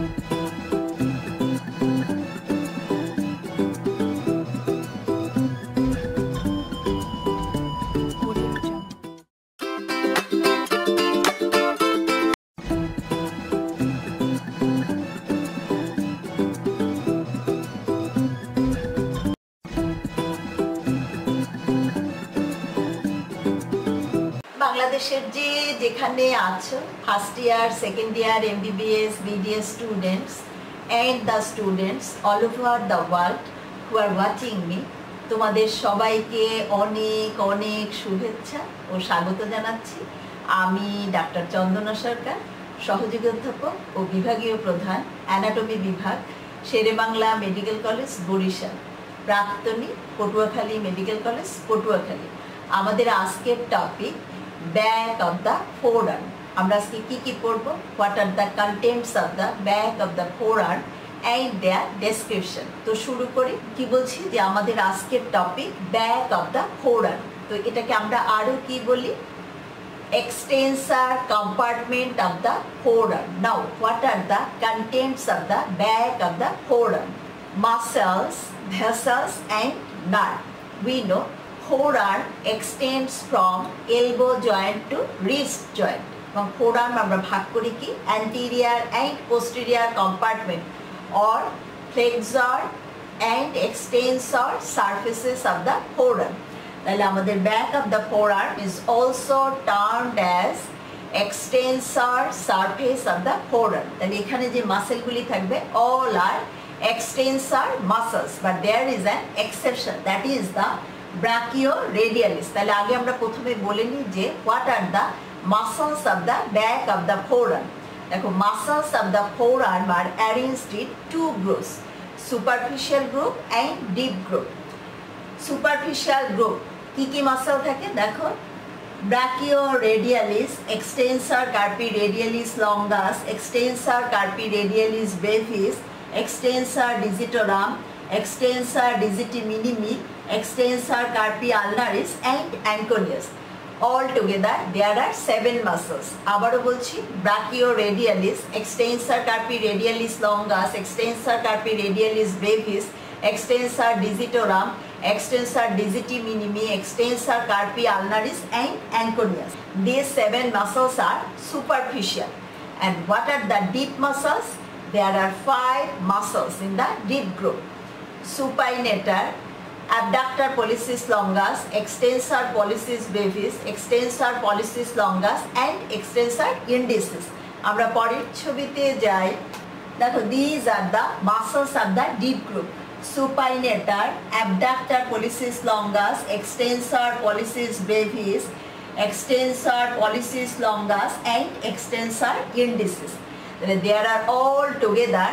বাংলাদেশের যেখানে আছো first year second year MBBS BDS students and the students all over the world who are watching me, তোমাদের সবাইকে অনেক অনেক শুভেচ্ছা ও স্বাগত জানাচ্ছি। আমি ডাক্তার চন্দনা সরকার, সহযোগী অধ্যাপক ও বিভাগীয় প্রধান অ্যানাটমি বিভাগ, শেরেবাংলা মেডিকেল কলেজ বরিশাল, প্রাক্তনী পটুয়াখালী মেডিকেল কলেজ পটুয়াখালী। আমাদের আজকের topic back of the forearm. আমরা আজকে কি পড়ব? What are the contents of the back of the forearm and their description. তো শুরু করি। কি বলছি যে আমাদের আজকের topic back of the forearm. তো এটাকে আমরা আরো কি বলি? extensor compartment of the forearm. Now, what are the contents of the back of the forearm? Muscles, vessels, and nerve. We know forearm extends from elbow joint to wrist joint. From forearm আমরা ভাগ করি কি anterior and posterior compartment or flexor and extensor surfaces of the forearm. তাহলে আমাদের back of the forearm is also termed as extensor surface of the forearm. তাহলে এখানে যে মাসেলগুলি থাকবে all are extensor muscles, but there is an exception, that is the brachioradialis. তাহলে আগে আমরা প্রথমে বলে নিই যে what are the muscles of the back of the forearm. দেখো, muscles of the forearm are arranged in two groups, superficial group and deep group. Superficial group কি muscle থাকে? দেখো, brachioradialis, extensor carpi radialis longus, extensor carpi radialis brevis, extensor digitorum, extensor digiti minimi, extensor carpi ulnaris and anconeus. All together there are 7 muscles. আবারও বলছি, brachioradialis, extensor carpi radialis longus, extensor carpi radialis brevis, extensor digitorum, extensor digiti minimi, extensor carpi ulnaris and anconeus. These 7 muscles are superficial. And what are the deep muscles? There are 5 muscles in the deep group. Supinator, abductor pollicis longus, extensor pollicis brevis, extensor pollicis longus and extensor indicis. আমরা পরের ছবিতে যাই। দেখো, these are the muscles of the deep group. Supinator, abductor pollicis longus, extensor pollicis brevis, extensor pollicis longus and extensor indicis. There are all together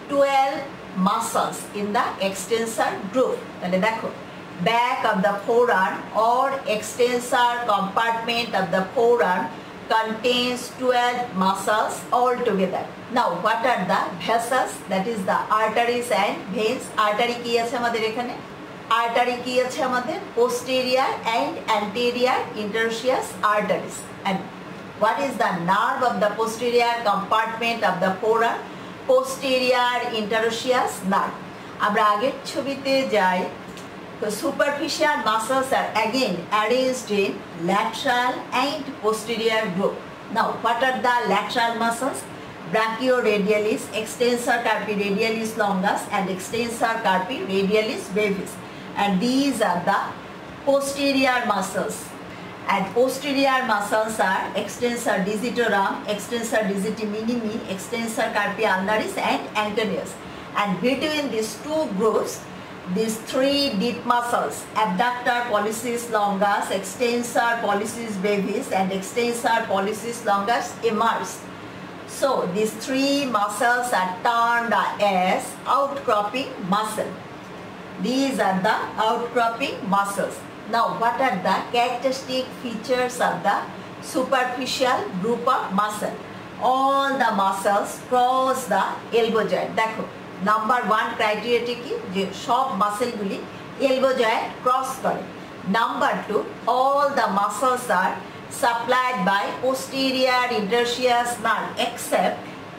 12 muscles in the extensor group. দেখো, back of the forearm or extensor compartment of the forearm contains 12 muscles all together. Now, what are the vessels? That is the arteries and veins. Artery কি আছে আমাদের এখানে? Artery কি আছে আমাদের? Posterior and anterior interosseous arteries. And what is the nerve of the posterior compartment of the forearm? Posterior interosseous nerve. আমরা আগের ছবিতে যাই। So superficial muscles are again arranged in lateral and posterior group. Now, what are the lateral muscles? Brachioradialis, extensor carpi radialis longus and extensor carpi radialis brevis. And these are the posterior muscles. And posterior muscles are extensor digitorum, extensor digiti minimi, extensor carpi ulnaris and anconeus. And between these two groups, these 3 deep muscles, abductor pollicis longus, extensor pollicis brevis and extensor pollicis longus emerge. So these 3 muscles are termed as outcropping muscle. These are the outcropping muscles. Now, what are the characteristic features of the superficial group of muscle? All the muscles cross the elbow joint. দেখো, number 1 ক্রাইটেরিয়াটি কি? যে সব মাসেলগুলি elbow joint cross করে। Number 2, all the muscles are supplied by posterior interosseous nerve except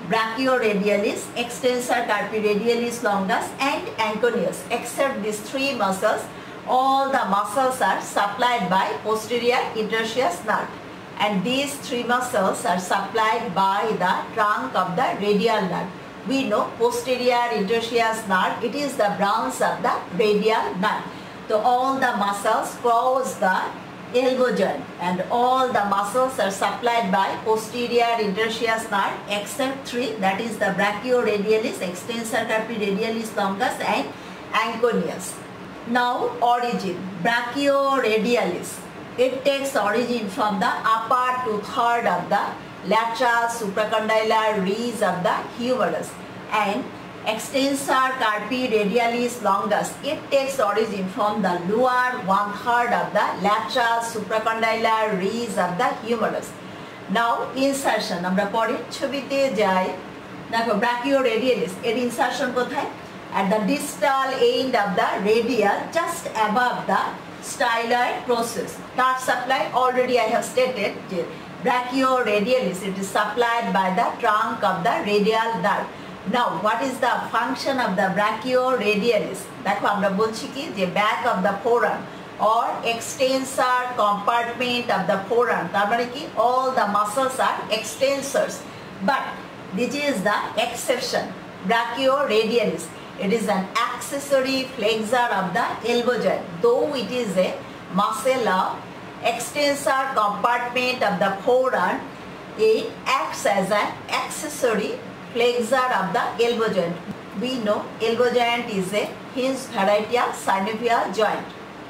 brachioradialis, extensor carpi radialis longus and anconeus. Except these three muscles, all the muscles are supplied by posterior interosseous nerve, and these three muscles are supplied by the trunk of the radial nerve. We know posterior interosseous nerve, it is the branch of the radial nerve. So all the muscles cross the elbow joint, and all the muscles are supplied by posterior interosseous nerve except three, that is the brachioradialis, extensor carpi radialis longus and anconeus. Now origin, brachioradialis, it takes origin from the upper two-third of the lateral supracondylar ridge of the humerus, and extensor carpi radialis longus, it takes origin from the lower one-third of the lateral supracondylar ridge of the humerus. Now insertion, আমরা পরের ছবিতে যাই। দেখো brachioradialis এর insertion কোথায়? At the distal end of the radial, just above the styloid process. Nerve supply, already I have stated, brachioradialis, it is supplied by the trunk of the radial nerve. Now what is the function of the brachioradialis? দেখো আমরা বলছি কি যে back of the forearm or extensor compartment of the forearm, তার মানে কি all the muscles are extensors, but this is the exception. Brachioradialis, it is an accessory flexor of the elbow joint, though it is a muscle of extensor compartment of the forearm, it acts as an accessory flexor of the elbow joint. We know elbow joint is a hinge variety of synovial joint.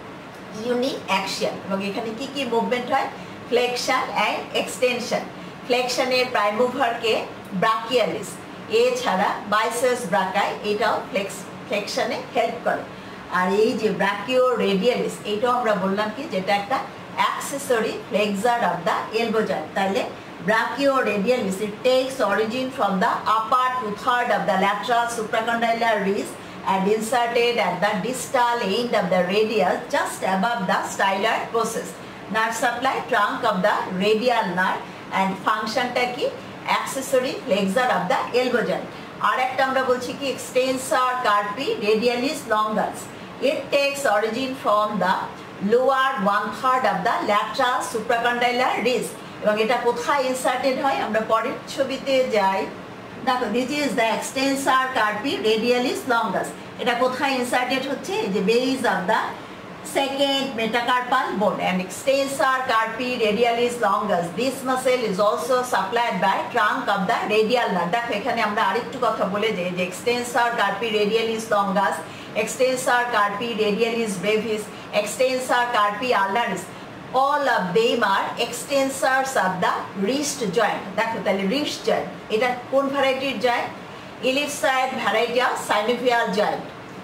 Uniaxial, এবং এখানে কি কি movement হয়? Flexion and extension. ফ্লেকশনের prime মুভারকে brachialis, এছাড়া biceps brachii, এটাও ফ্লেকশনে হেল্প করে। আর এই যে ব্রাকিওরেডিয়ালিস, এইটাও আমরা বললাম কি যেটা একটা accessory flexor of the elbow joint. তাহলে brachioradialis, it takes origin from the upper two-third of the lateral supracondylar ridge and inserted at the distal end of the radial, just above the styloid process. Nerve supply, trunk of the radial nerve, and function টা কি? Accessory flexor of the elbow joint. আর একটা আমরা বলছি কি extensor carpi radialis longus, it takes origin from the lower one-third of the lateral supracondylar ridge, এবং এটা কোথায় inserted হয় আমরা পরের ছবিতে যাই। দেখো this is the extensor carpi radialis longus, এটা কোথায় ইনসার্টেড হচ্ছে? এই যে base of the second metacarpal bone, and extensor carpi radialis longus, this muscle is also supplied by trunk of the radial nerve. দেখো এখানে আমরা আরেকটু কথা বলে যাই যে extensor carpi radialis longus, extensor carpi radialis brevis, extensor carpi ulnaris, all of them are extensors of the wrist joint. দেখো তাহলে wrist joint এটা কোন ভ্যারাইটির joint? ellipsoid variety of synovial joint,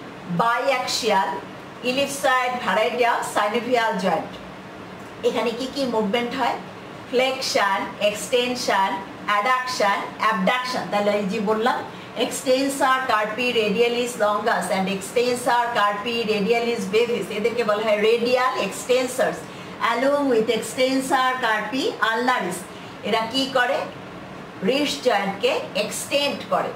biaxial ellipsoid variety of synovial joint. এখানে কি কি movement হয়? Flexion, extension, adduction, abduction. তাহলে এই যে বললাম extensor carpi radialis longus and extensor carpi radialis brevis, এদেরকে বলা হয় radial extensors, along with extensor carpi ulnaris, এরা কি করে? wrist jointকে extend করে।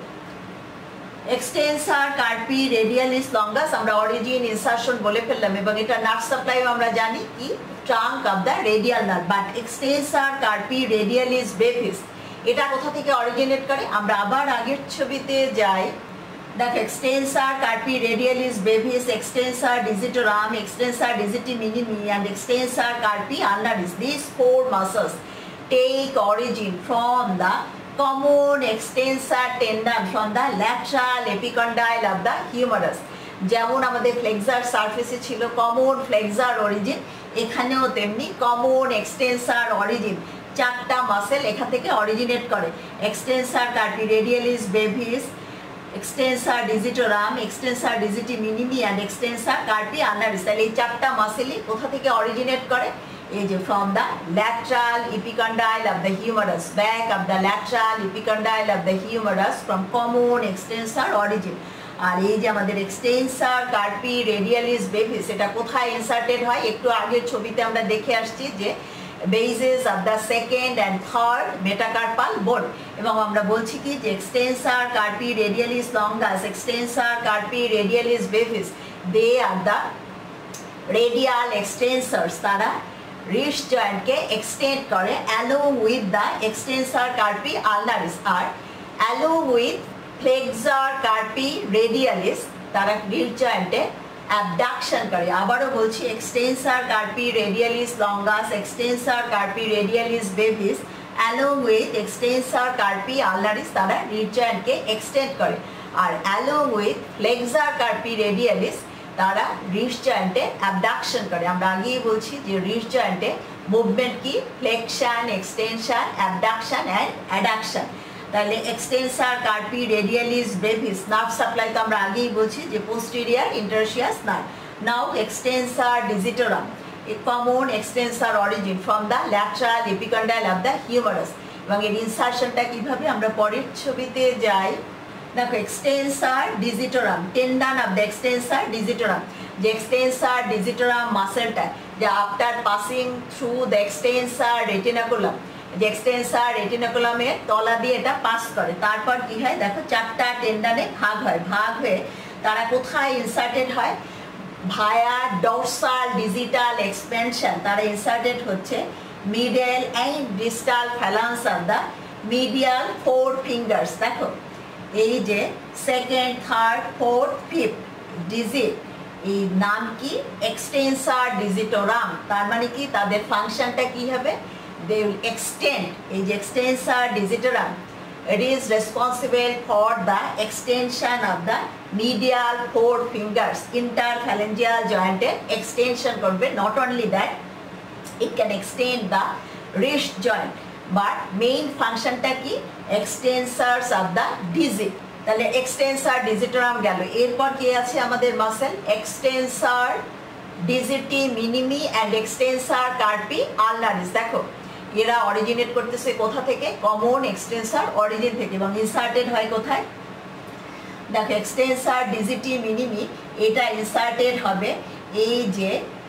extensor carpi radialis longus আমরা অরিজিন ইনসারশন বলে ফেললাম, এবং এটা নার্ভ সাপ্লাইও আমরা জানি কি trunk of the radial nerve. But extensor carpi radialis brevis এটা কোথা থেকে অরিজিনেট করে? আমরা আবার আগের ছবিতে যাই। দেখো extensor carpi radialis brevis, extensor digitorum, extensor digiti minimi and extensor carpi ulnaris, these four muscles take origin from the common extensor tendon from the lateral epicondyle of the humerus. যেমন আমাদের flexor সারফেসে ছিল common flexor origin, এখানেও তেমনি common extensor origin. চারটা muscle এখান থেকে originate করে, extensor carpi radialis brevis, extensor digitorum, extensor digiti minimi and extensor carpi ulnaris। তাহলে এই চারটা মাসেলই কোথা থেকে অরিজিনেট করে? এই যে from the lateral epicondyle of the humerus, back of the lateral epicondyle of the humerus from common extensor origin। আর এই যে আমাদের extensor carpi radialis brevis এটা কোথায় ইনসার্টেড হয়? একটু আগের ছবিতে আমরা দেখে আসছি যে bases of the second and third metacarpal bone এবং আমরা বলছি কি যে extensor carpi radialis longus extensor carpi radialis brevis they are the radial extensors তারা wrist joint কে extend করে along with the extensor carpi ulnaris R along with flexor carpi radialis তারা wrist joint এ abduction করে আবারও বলছি extensor carpi radialis longus extensor carpi radialis brevis along with extensor carpi ulnaris তারা wrist joint কে extend করে আর along with flexor carpi radialis তারা wrist joint এ abduction করে আমরা আগেই বলছি যে wrist joint এ মুভমেন্ট কি flexion extension abduction and adduction তাহলে extensor carpi radialis brevis nerve supply তো আমরা আগেই বলছি যে posterior interosseous nerve now extensor digitorum a common extensor origin from the lateral epicondyle of the humerus এবং এর ইনসারশনটা কিভাবে আমরা পরের ছবিতে যাই দেখো extensor digitorum tendon of the extensor digitorum the extensor digitorum মাসলটা যে after passing through the extensor retinaculum the extensor retinaculum এর তলা দিয়ে এটা পাস করে তারপর কি হয় দেখো চারটা টেন্ডনে ভাগ হয়ে তারা কোথায় ইনসার্টেড হয় ভায়া dorsal digital expansion তারা ইনসার্টেড হচ্ছে middle and distal phalanx of the medial four fingers দেখো এই যে second third fourth fifth digit এই নাম কি extensor digitorum তার মানে কি তাদের ফাংশনটা কি হবে they will extend এই যে extensor digitorum it is responsible for the extension of the medial four fingers interphalangeal joint extension করবে not only that it can extend the wrist joint but main functionটা কি extensors of the digit তাহলে extensor digitorum গেল এরপর কি আছে আমাদের muscle extensor digiti minimi and extensor carpi ulnaris দেখো এরা অরিজিনেট করতেছে কোথা থেকে কমন এক্সটেনসর অরিজিন থেকে এবং ইনসার্টেড হয় কোথায় দেখো extensor digiti minimi এটা ইনসার্টেড হবে এই যে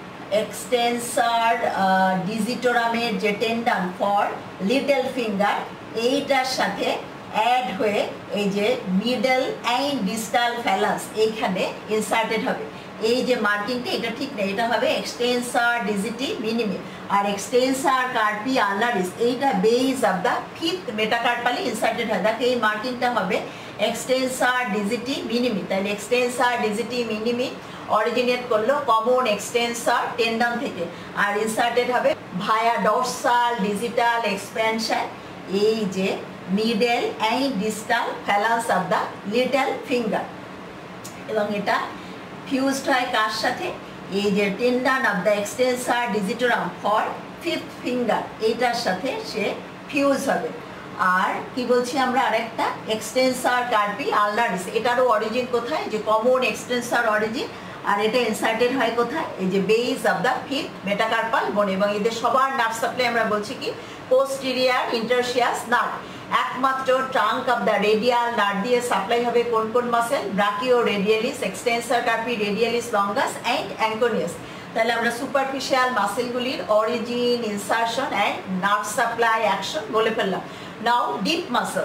extensor digitorum এর যে টেন্ডন ফর লিটল ফিঙ্গার এইটার সাথে অ্যাড হয়ে এই যে মিডল অ্যান্ড ডিস্টাল ফ্যালান্স এইখানে ইনসার্টেড হবে এই যে মার্কিংটা এটা ঠিক না এটা হবে extensor digiti minimi আর extensor carpi ulnaris এইটা বেস অফ দা ফিফথ মেটাকার্পালি ইনসার্টেড হয় দেখো এই মার্কিংটা হবে extensor digiti minimi তাহলে extensor digiti minimi অরিজিনেট করলো কমন এক্সটেনসর টেন্ডন থেকে আর ইনসার্টেড হবে ভায়া ডরসাল ডিজিটাল এক্সপ্যানশন এই যে middle and distal phalanx of the little finger এবং এটা ফিউজড হয় কার সাথে এই যে tendon of the extensor digitorum for fifth finger এইটার সাথে সে ফিউজ হবে আর কি বলছি আমরা আরেকটা extensor carpi ulnaris এটারও অরিজিন কোথায় যে কমন এক্সটেনসর অরিজিন আর এটা ইনসার্টেড হয় কোথায় এই যে base of the fifth metacarpal bone এবং এদের সবার নার্ভ সাপ্লাই আমরা বলছি কি posterior interosseous nerve একমাত্র trunk of the radial nerve দিয়ে সাপ্লাই হবে কোন কোন muscle brachioradialis extensor carpi radialis longus and anconeus তাহলে আমরা সুপারফিশিয়াল মাসেলগুলির origin insertion and nerve supply action বলে ফেললাম নাও deep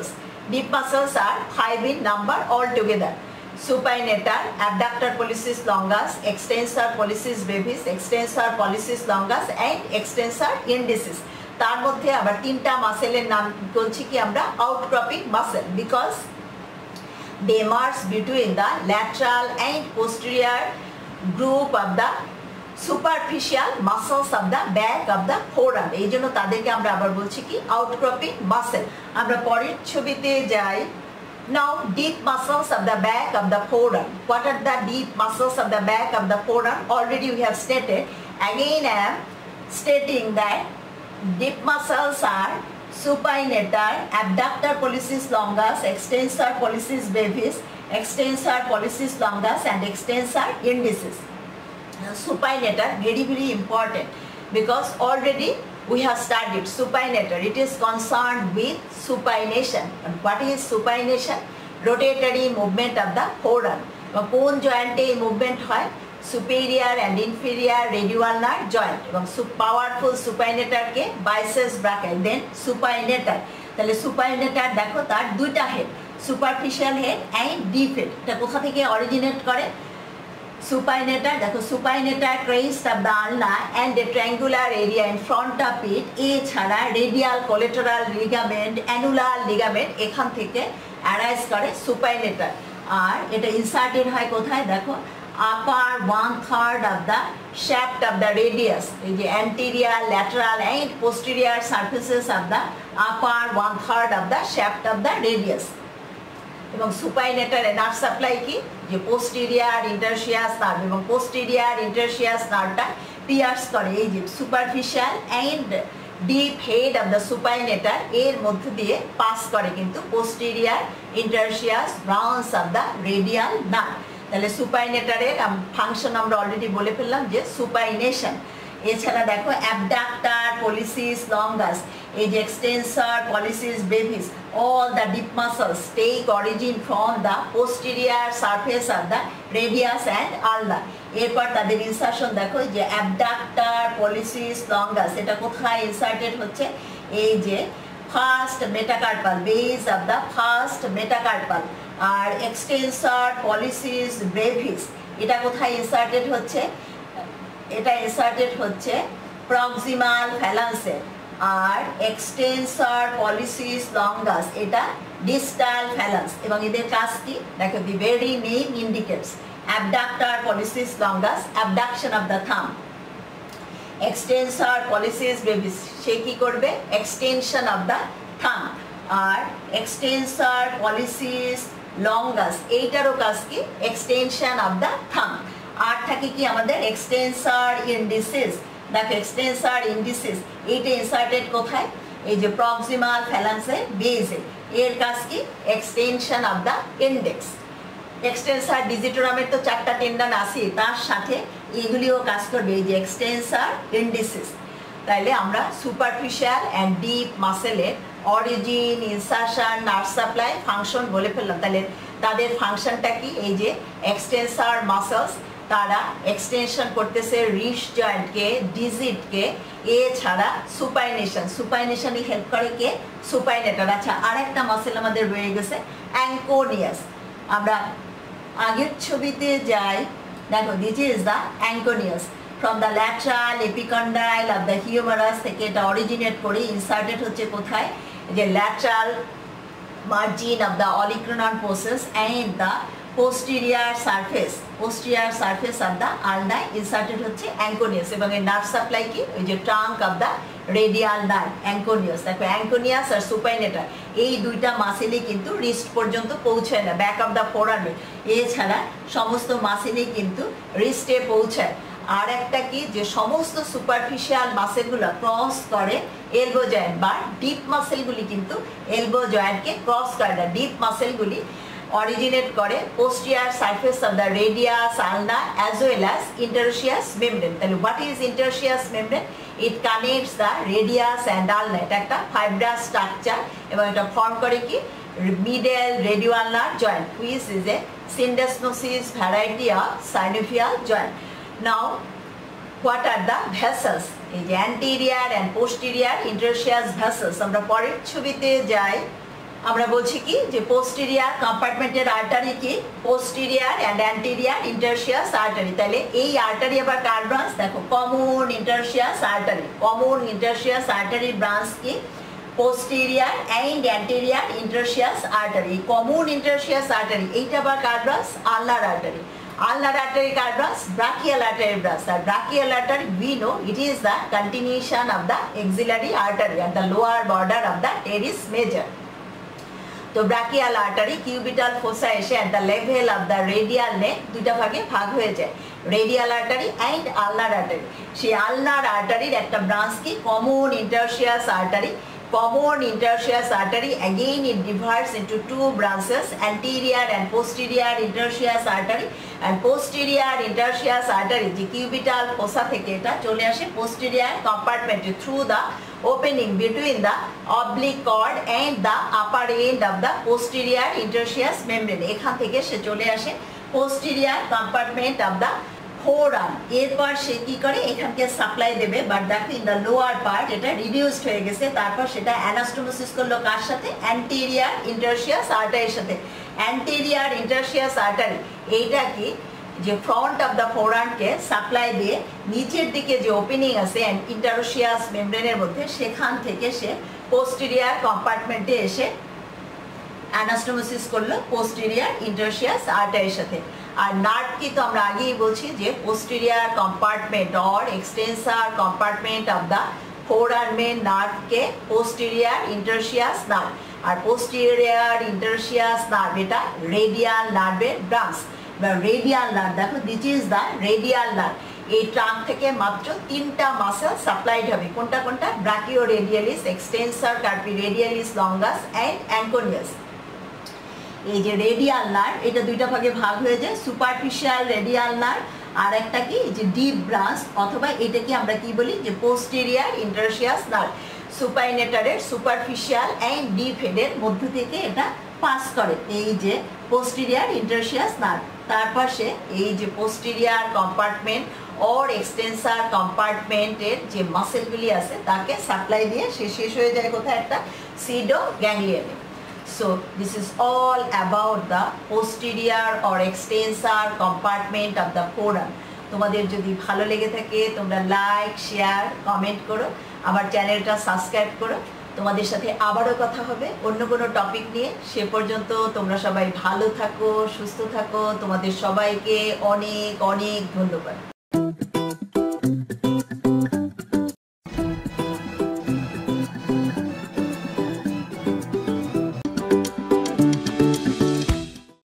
muscles are 5 in number all together supinator abductor pollicis longus extensor pollicis brevis extensor pollicis longus and extensor indicis তার মধ্যে আবার তিনটা মাসেলের নাম বলছি কি আমরা outcropping muscle because they emerge between the lateral and posterior group of the superficial muscles of the back of the forearm এই জন্য তাদেরকে আমরা আবার বলছি কি আউটক্রপিং মাসেল আমরা পরের ছবিতে যাই now deep muscles of the back of the forearm what are the deep muscles of the back of the forearm already we have stated again I am stating that deep muscles are supinator abductor pollicis longus extensor pollicis brevis extensor pollicis longus and extensor indicis supinator very important because already we have studied supinator it is concerned with supination and what is supination rotatory movement of the forearm কোন জয়েন্টে এই movement হয় superior and inferior radialar joint এবং powerful supinator কে biceps brachii then supinator তাহলে supinator দেখো তার দুইটা head superficial head and deep head এটা কোথা থেকে অরিজিনেট করে supinator দেখো supinator crest of the ulna and the triangular area in front of it এছাড়া radial collateral ligament annular ligament এখান থেকে arise করে supinator আর এটা ইনসার্টেড হয় কোথায় দেখো upper 1/3 of the shaft of the radius এই যে anterior lateral and posterior surfaces of the upper 1/3 of the shaft of the radius এবং supinator এর নার্ভ সাপ্লাই কি যে posterior interosseous nerve এবং posterior interosseous nerveটা পিয়ার্স করে এই যে superficial and deep head of the supinator এর মধ্য দিয়ে পাস করে কিন্তু posterior interosseous branch of the radial nerve তাহলে supinator এর ফাংশন আমরা অলরেডি বলে ফেললাম যে supination এছাড়া দেখো abductor pollicis longus এই যে extensor pollicis brevis all the deep muscles take origin from the posterior surface of the radius and ulna এরপর তাদের ইনসারশন দেখো যে abductor pollicis longus এটা কোথায় ইনসার্টেড হচ্ছে এই যে first metacarpal base of the first metacarpal আর extensor pollicis brevis এটা কোথায় ইনসার্টেড হচ্ছে এটা ইনসার্টেড হচ্ছে প্রক্সিমাল ফ্যালান্সে আর extensor pollicis longus এটা ডিস্টাল ফ্যালান্স এবং এদের কাজ কি দেখো the very name indicates abductor pollicis longus abduction of the thumb extensor pollicis brevis সে কি করবে extension of the thumb R extensor pollicis longus এইটারও কাজ কি extension of the thumb আর থাকে কি আমাদের extensor indicis দেখো extensor indicis এইটা ইনসার্টেড কোথায় এই যে প্রক্সিমাল ফ্যালান্সের বেসে এর কাজ কি extension of the index extensor digitorum এর তো চারটা টেন্ডন আছে তার সাথে এগুলিও কাজ করবে এই যে extensor indicis তাইলে আমরা সুপারফিশিয়াল এন্ড ডিপ মাসেলের origin insertion nerve supply function বলে ফেললাম তাহলে তাদের ফাংশনটা কি এই যে extensor মাসলস তারা এক্সটেনশন করতেছে রিস্ট জয়েন্টকে ডিজিটকে এছাড়া সুপাইনেশনই হেল্প করে কে সুপাইনেটর আচ্ছা আরেকটা মাসেল আমাদের রয়ে গেছে অ্যাঙ্কোনিয়াস আমরা আগের ছবিতে যাই দেখো this is the anconeus from the lateral epicondyle of the humerus থেকে এটা অরিজিনেট করে ইনসার্টেড হচ্ছে কোথায় যে lateral margin of the olecranon process and the posterior surface of the ulna inserted হচ্ছে অ্যাঙ্কোনিয়াস এবং এর নার্ভ সাপ্লাই কি ওই যে trunk of the radial nerve anconeus দেখো অ্যাঙ্কোনিয়াস আর সুপাইনেটার এই দুইটা মাসেলই কিন্তু রিস্ট পর্যন্ত পৌঁছায় না ব্যাক অফ দ্য ফোরামে এছাড়া সমস্ত মাসেলই কিন্তু রিস্টে পৌঁছায় আর একটা কি যে সমস্ত সুপারফিশিয়াল মাসেলগুলো ক্রস করে এলবো জয়েন্ট বা ডিপ মাসেলগুলি কিন্তু এলবো জয়েন্টকে ক্রস করে না ডিপ মাসেলগুলি অরিজিনেট করে posterior surface of the radius ulna as well as interosseous membrane তাহলে what is interosseous membrane it connects the radius and ulna এটা একটা fibrous structure এবং এটা ফর্ম করে কি middle radioulnar joint which is a syndesmosis variety of synovial joint now what are the vessels এই যে anterior and posterior interosseous vessels আমরা পরের ছবিতে যাই আমরা বলছি কি যে posterior কম্পার্টমেন্টের আর্টারি কি posterior and anterior interosseous artery তাহলে এই আর্টারি আবার কার ব্রাঞ্চ দেখো কমন interosseous artery ব্রাঞ্চ কি posterior and anterior interosseous artery common interosseous artery এইটা আবার কার ব্রাঞ্চ ulnar artery কার ব্রাঞ্চ brachial artery branch আর brachial artery we know it is the continuation of the axillary artery at the lower border of the teres major তো brachial artery cubital fossa এসে at the level of the radial neck দুইটা ভাগে ভাগ হয়ে যায় radial artery and ulnar artery সেই ulnar আর্টারির একটা ব্রাঞ্চ কি common interosseous artery again it divides into two branches anterior and posterior interosseous artery and posterior interosseous artery যে কিউবিটাল ফোসা থেকে এটা চলে আসে posterior compartment through the opening between the oblique cord and the upper end of the posterior interosseous membrane এখান থেকে সে চলে আসে posterior compartment of the forearm, এরপর সে কি করে এখানকে সাপ্লাই দেবে, বাট দেখো ইন দ্য লোয়ার পার্ট এটা রিডিউসড হয়ে গেছে। তারপর সেটা অ্যানাস্টোমোসিস করলো কার সাথে? অ্যান্টেরিয়ার ইন্টারশিয়াস আর্টারির সাথে। অ্যান্টেরিয়ার ইন্টারশিয়াস আর্টারি এইটা কি যে ফ্রন্ট অফ দ্য ফোরামকে সাপ্লাই দিয়ে নিচের দিকে যে ওপেনিং আছে ইন্টারোশিয়াস মেমব্রেনের মধ্যে, সেখান থেকে সে পোস্টেরিয়ার কম্পার্টমেন্টে এসে অ্যানাস্টোমোসিস করলো পোস্টেরিয়ার ইন্টারশিয়াস আর্টারির সাথে। আর নার্ভ কি তো আমরা আগেই বলছি যে posterior compartment or extensor compartment of the ফোরামের নার্ভকে পোস্টেরিয়ার ইন্টারশিয়াস নার্ভ, আর পোস্টেরিয়ার ইন্টারশিয়াস নার্ভ এটা রেডিয়াল নার্ভের ব্রাঞ্চ বা রেডিয়াল নার্ভ। দেখো this is the radial nerve. এই ট্রাঙ্ক থেকে মাত্র 3টা মাসেল সাপ্লাইড হবে। কোনটা কোনটা? Brachioradialis, extensor carpi radialis longus and anconeus. এই যে রেডিয়াল নার্ভ এটা দুইটা ভাগে ভাগ হয়ে যায়, সুপারফিশিয়াল রেডিয়াল নার্ভ আর একটা কি যে ডিপ ব্রাঞ্চ, অথবা এটা কি আমরা কি বলি যে পোস্টেরিয়ার ইন্টারশিয়াস নার্ভ। সুপাইনেটারের সুপারফিশিয়াল অ্যান্ড ডিপ হেডের মধ্য থেকে এটা পাস করে এই যে পোস্টেরিয়ার ইন্টারশিয়াস নার্ভ। তারপর সে এই যে পোস্টেরিয়ার কম্পার্টমেন্ট অর এক্সটেন্সার কম্পার্টমেন্টের যে মাসেলগুলি আছে তাকে সাপ্লাই দিয়ে সে শেষ হয়ে যায় কোথায়? একটা সিডো গ্যাংলিয়নে। So this is all about the posterior or extensor compartment of the foramen. তোমাদের যদি ভালো লেগে থাকে তোমরা লাইক, শেয়ার, কমেন্ট করো, আমার চ্যানেলটা সাবস্ক্রাইব করো। তোমাদের সাথে আবারও কথা হবে অন্য কোনো টপিক নিয়ে। সে পর্যন্ত তোমরা সবাই ভালো থাকো, সুস্থ থাকো। তোমাদের সবাইকে অনেক অনেক ধন্যবাদ।